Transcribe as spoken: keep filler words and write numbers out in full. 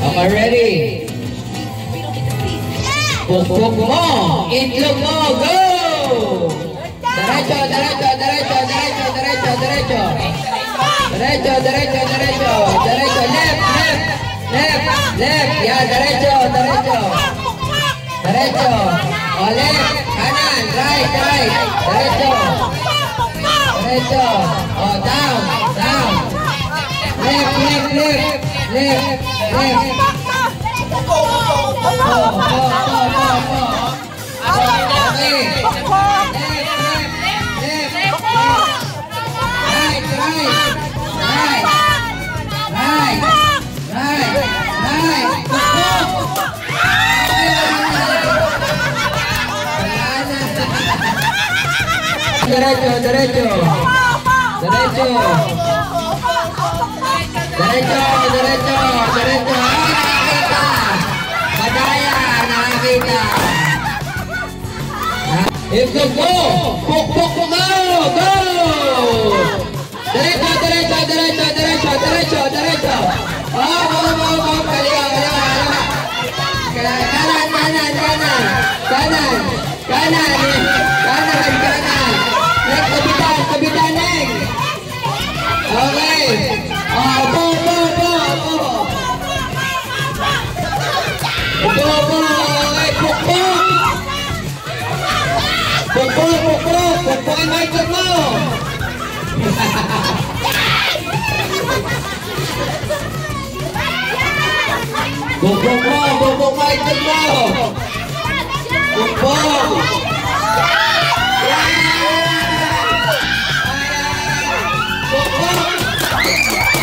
Okay, ready? Pukpuk mo, itlog mo, go! Derecho, derecho, derecho, derecho, derecho, derecho. Derecho, derecho, derecho, derecho, left, left, left, left. Yeah, derecho, derecho. Derecho, oh left, kanan, right, right. Derecho, derecho, oh down, down. Left, left, left, left, left. Go, go, go, go, go, go. Okay. Derecho, derecho, derecho, derecho, derecho, derecho. Madaya, nakakita. Ito go, pukpuk mo, go. Derecho, derecho, derecho, derecho, derecho, derecho. Oh, oh, oh, oh, kaliwa, kaliwa, kaliwa. Kanan, kanan, kanan, kanan, kanan, kanan, kanan. Next, kabitan, kabitan, next. Okay. Oh, po, po, po, po. Po, po, okay, pukpuk. Pukpuk, pukpuk, pukpukin mo ikot mo. Pukpuk mo, pukpuk mo ikot mo. Pukpuk. Pukpuk.